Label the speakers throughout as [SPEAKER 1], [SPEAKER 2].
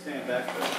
[SPEAKER 1] stand back there.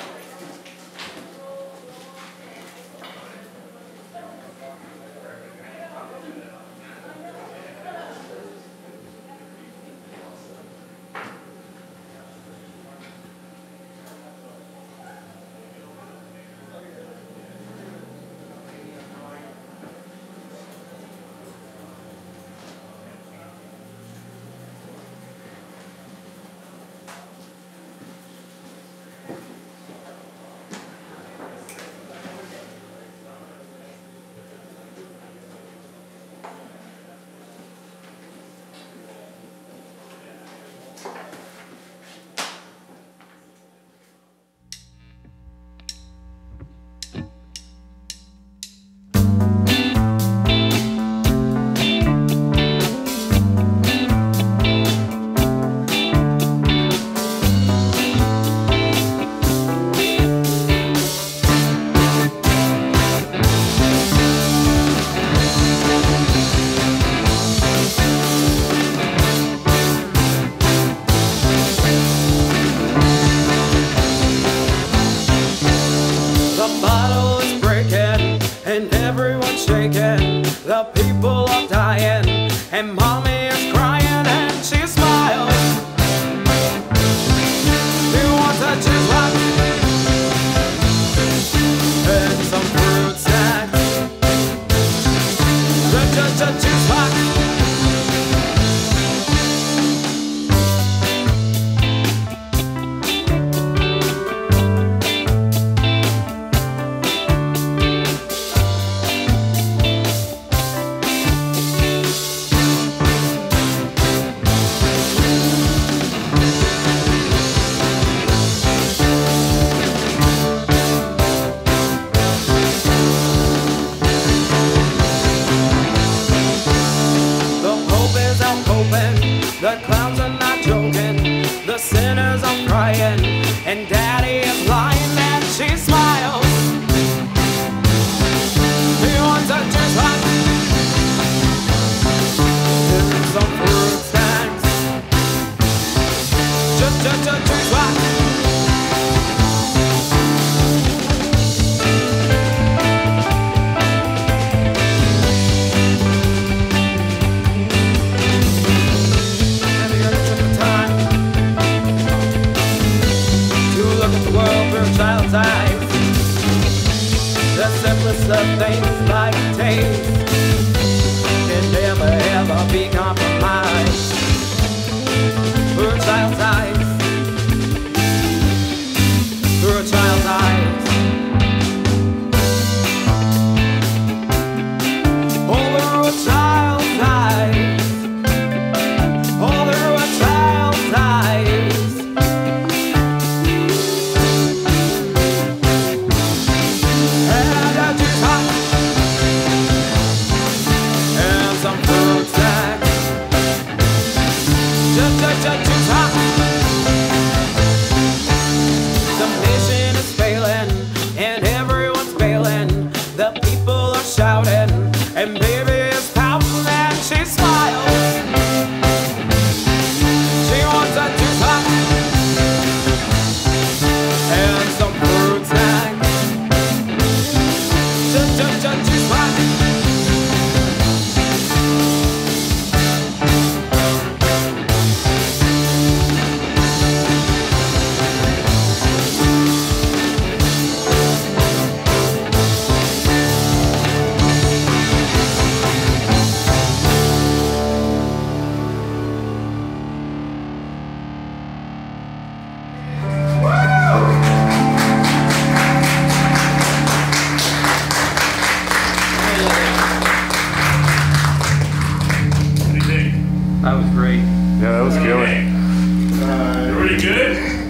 [SPEAKER 2] And everyone's shaking, the people are dying, and mommy is crying and she smiles. She wants a cheese rock and some fruit snacks. Cheese rock. The clowns are not joking, the sinners are crying, and daddy is lying and she smiles. He wants a juice box and some fruit snacks. Juice box. Child's eyes, the simplest of things like taste can never ever be compromised. Through a child's eyes, through a child's eyes. All through a child's eyes, all through a child's eyes. The mission is failing and everyone's failing. The people are shouting and baby is pouting and she smiles. She wants a juice box and some fruit snacks. Juice box.
[SPEAKER 1] That was great.
[SPEAKER 3] Yeah, that was killer.
[SPEAKER 4] Pretty good?